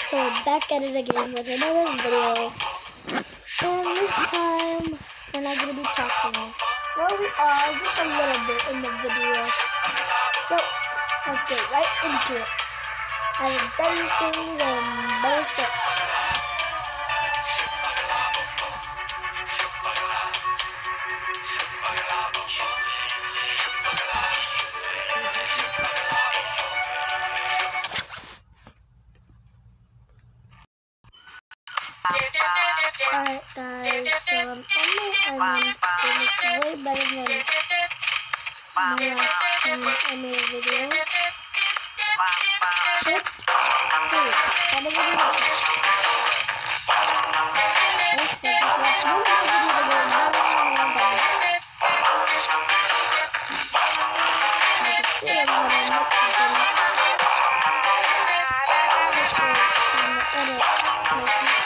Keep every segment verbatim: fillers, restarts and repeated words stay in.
So we're back at it again with another video, and this time we're not going to be talking. Well, we are just a little bit in the video, so let's get right into it. I have better things and better stuff. Alright guys, so I'm on my island. It looks way better than my last time I made a video. But, hey, how do we do this? First, I just watched one more video to get more and more better. I can see everyone I mix something. Let's go some edit places.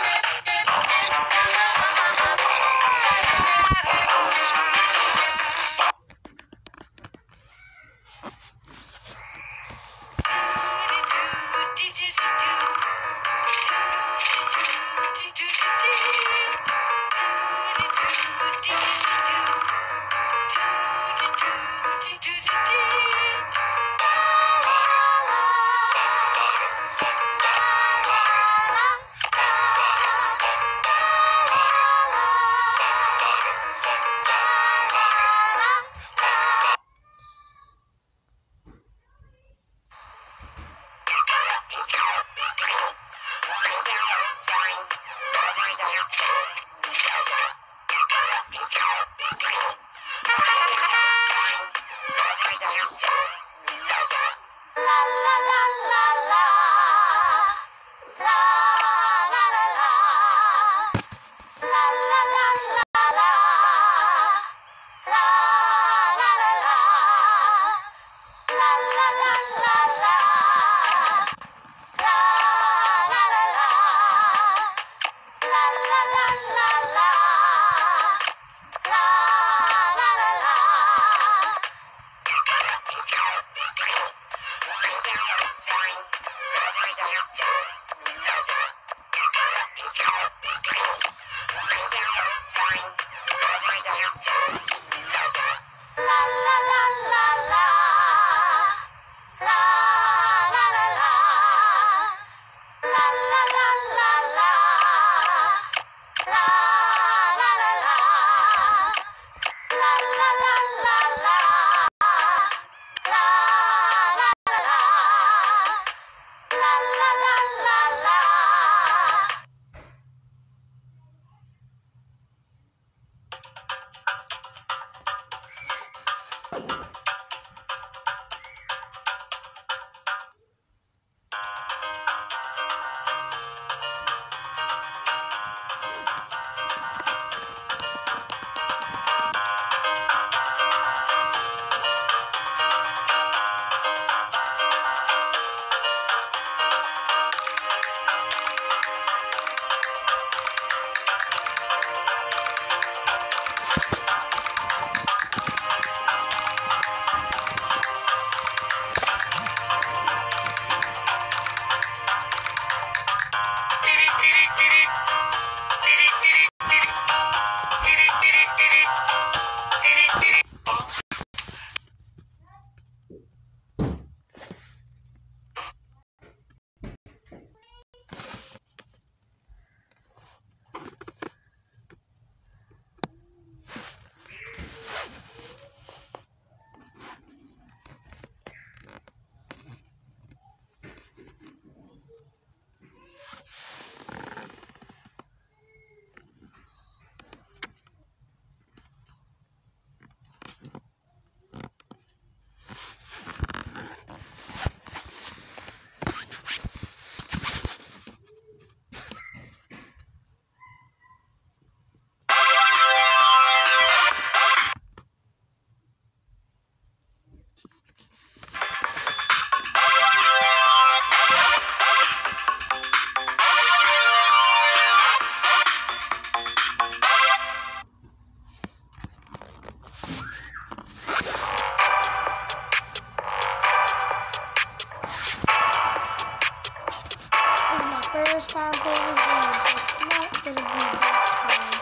first time playing this game, so it's not gonna be that hard.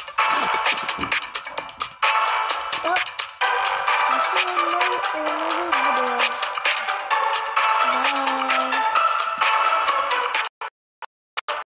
Well, I'll see you in another, in another